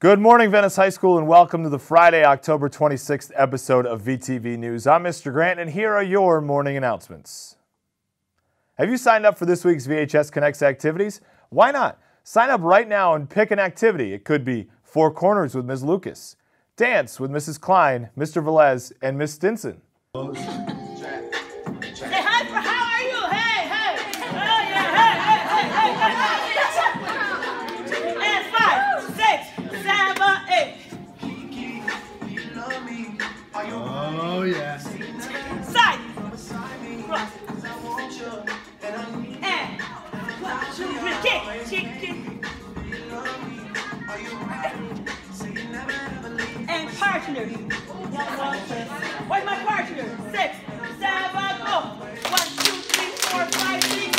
Good morning, Venice High School, and welcome to the Friday, October 26th episode of VTV News. I'm Mr. Grant, and here are your morning announcements. Have you signed up for this week's VHS Connects activities? Why not? Sign up right now and pick an activity. It could be Four Corners with Ms. Lucas, Dance with Mrs. Klein, Mr. Velez, and Ms. Stinson. Hey, how are you? Hey, hey. Oh, yeah, hey. And 5, 6, 7, 8. Oh, yeah. Side. Cross. And kick. And partner. Where's my partner? 6, 7, go. 1, 2, 3, 4, 5,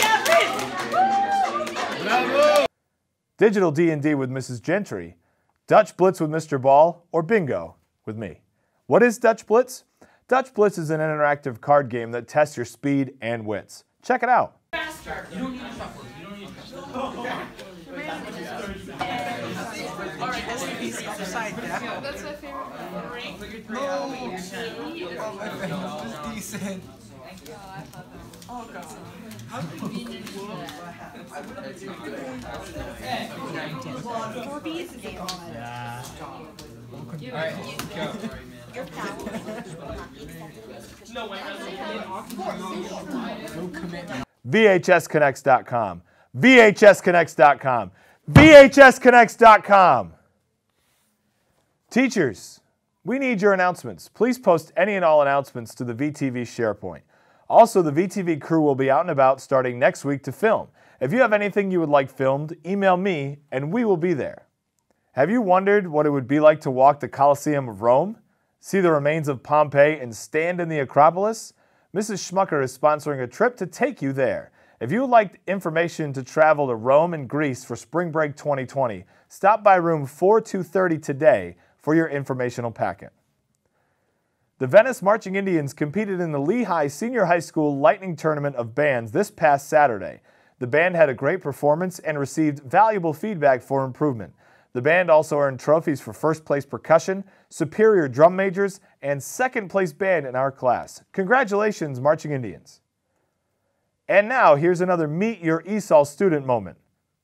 6, 7. Bravo! Digital D&D with Mrs. Gentry, Dutch Blitz with Mr. Ball, or Bingo with me. What is Dutch Blitz? Dutch Blitz is an interactive card game that tests your speed and wits. Check it out. Faster. You don't need to shuffle. You don't need to shuffle. All right, SCBC upside down. That's my favorite. Just decent. Oh god. How convenient. 4 B's is it? Yeah. Alright, go. Your power. No commitment. VHSConnects.com. VHSConnects.com. VHSConnects.com. Teachers, we need your announcements. Please post any and all announcements to the VTV SharePoint. Also, the VTV crew will be out and about starting next week to film. If you have anything you would like filmed, email me and we will be there. Have you wondered what it would be like to walk the Colosseum of Rome, see the remains of Pompeii, and stand in the Acropolis? Mrs. Schmucker is sponsoring a trip to take you there. If you would like information to travel to Rome and Greece for Spring Break 2020, stop by room 4230 today for your informational packet. The Venice Marching Indians competed in the Lehigh Senior High School Lightning Tournament of Bands this past Saturday. The band had a great performance and received valuable feedback for improvement. The band also earned trophies for first place percussion, superior drum majors, and second place band in our class. Congratulations, Marching Indians. And now, here's another Meet Your ESOL student moment.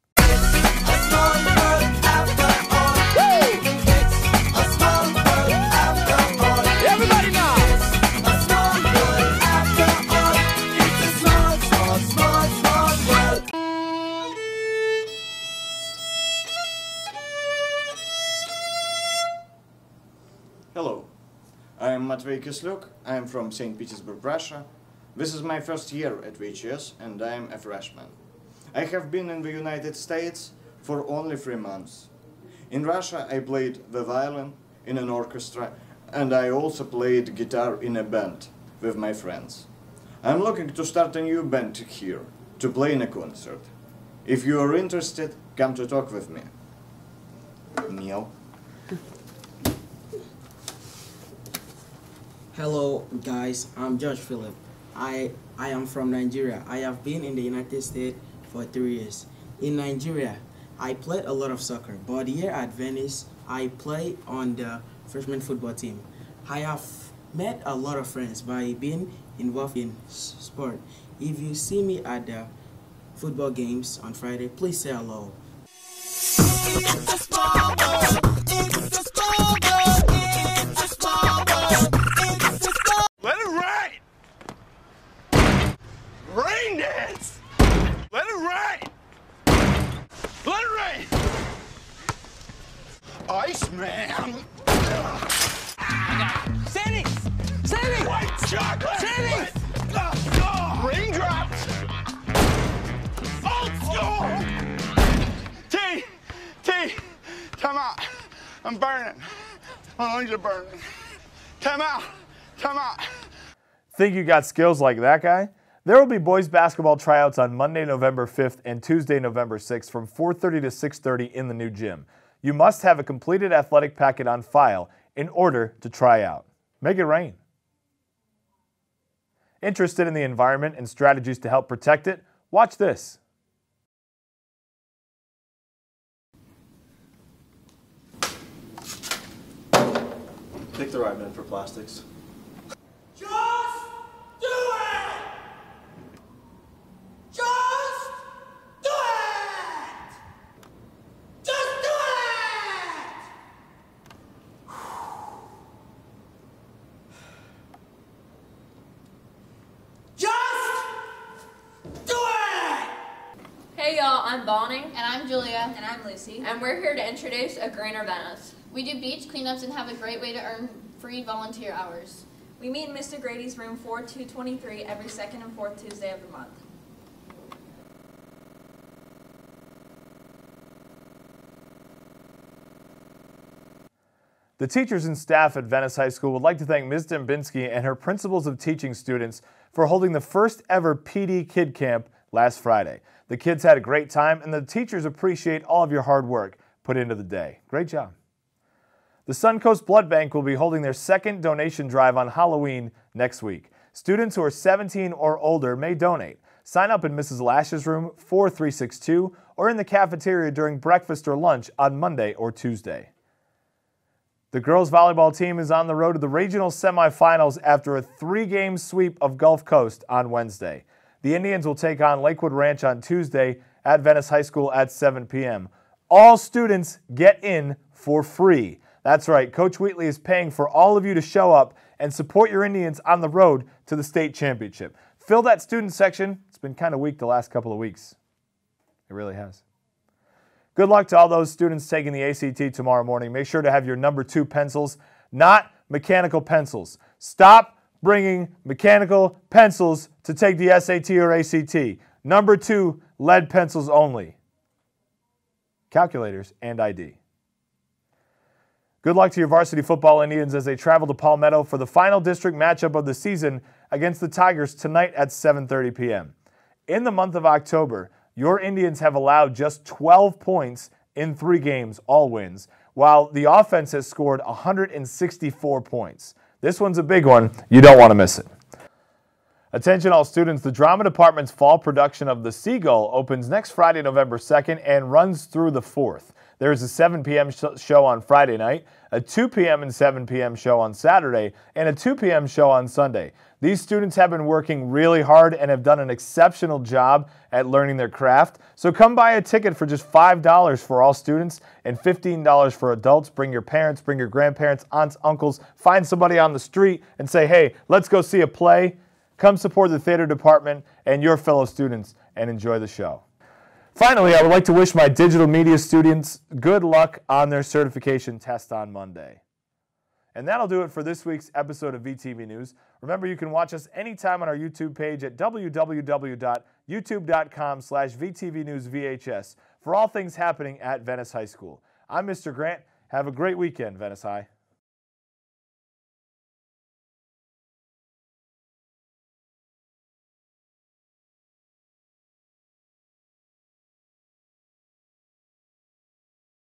Everybody now. Hello, I am Matvey Kisluk. I am from St. Petersburg, Russia. This is my first year at VHS and I am a freshman. I have been in the United States for only 3 months. In Russia I played the violin in an orchestra and I also played guitar in a band with my friends. I'm looking to start a new band here, to play in a concert. If you are interested, come to talk with me. Neil. Hello guys, I'm George Philip. I am from Nigeria. I have been in the United States for 3 years. In Nigeria, I played a lot of soccer, but here at Venice, I play on the freshman football team. I have met a lot of friends by being involved in sport. If you see me at the football games on Friday, please say hello. Let it rain! Rain dance! Let it rain! Let it rain! Iceman! Sandy! Sandy! White chocolate! Sandy! Raindrops! Old school! T! Time out. I'm burning. I don't need to burn. Time out. Time out. Think you got skills like that guy? There will be boys basketball tryouts on Monday, November 5th and Tuesday, November 6th from 4:30 to 6:30 in the new gym. You must have a completed athletic packet on file in order to try out. Make it rain. Interested in the environment and strategies to help protect it? Watch this. Pick the right man for plastics. Just do it! Just do it! Just do it! Just do it! Hey y'all, I'm Bonnie. And I'm Julia. And I'm Lucy. And we're here to introduce A Greener Venice. We do beach cleanups and have a great way to earn free volunteer hours. We meet in Mr. Grady's room 4223 every second and fourth Tuesday of the month. The teachers and staff at Venice High School would like to thank Ms. Dembinski and her principals of teaching students for holding the first ever PD Kid Camp last Friday. The kids had a great time and the teachers appreciate all of your hard work put into the day. Great job. The Suncoast Blood Bank will be holding their second donation drive on Halloween next week. Students who are 17 or older may donate. Sign up in Mrs. Lash's room 4362 or in the cafeteria during breakfast or lunch on Monday or Tuesday. The girls volleyball team is on the road to the regional semifinals after a 3-game sweep of Gulf Coast on Wednesday. The Indians will take on Lakewood Ranch on Tuesday at Venice High School at 7 p.m. All students get in for free. That's right, Coach Wheatley is paying for all of you to show up and support your Indians on the road to the state championship. Fill that student section. It's been kind of weak the last couple of weeks. It really has. Good luck to all those students taking the ACT tomorrow morning. Make sure to have your number 2 pencils, not mechanical pencils. Stop bringing mechanical pencils to take the SAT or ACT. Number 2, lead pencils only. Calculators and ID. Good luck to your varsity football Indians as they travel to Palmetto for the final district matchup of the season against the Tigers tonight at 7:30 p.m. In the month of October, your Indians have allowed just 12 points in 3 games, all wins, while the offense has scored 164 points. This one's a big one. You don't want to miss it. Attention all students, the drama department's fall production of The Seagull opens next Friday, November 2nd and runs through the 4th. There is a 7 p.m. show on Friday night, a 2 p.m. and 7 p.m. show on Saturday, and a 2 p.m. show on Sunday. These students have been working really hard and have done an exceptional job at learning their craft. So come buy a ticket for just $5 for all students and $15 for adults. Bring your parents, bring your grandparents, aunts, uncles, find somebody on the street and say, hey, let's go see a play. Come support the theater department and your fellow students and enjoy the show. Finally, I would like to wish my digital media students good luck on their certification test on Monday. And that'll do it for this week's episode of VTV News. Remember, you can watch us anytime on our YouTube page at www.youtube.com/VTVNewsVHS for all things happening at Venice High School. I'm Mr. Grant. Have a great weekend, Venice High.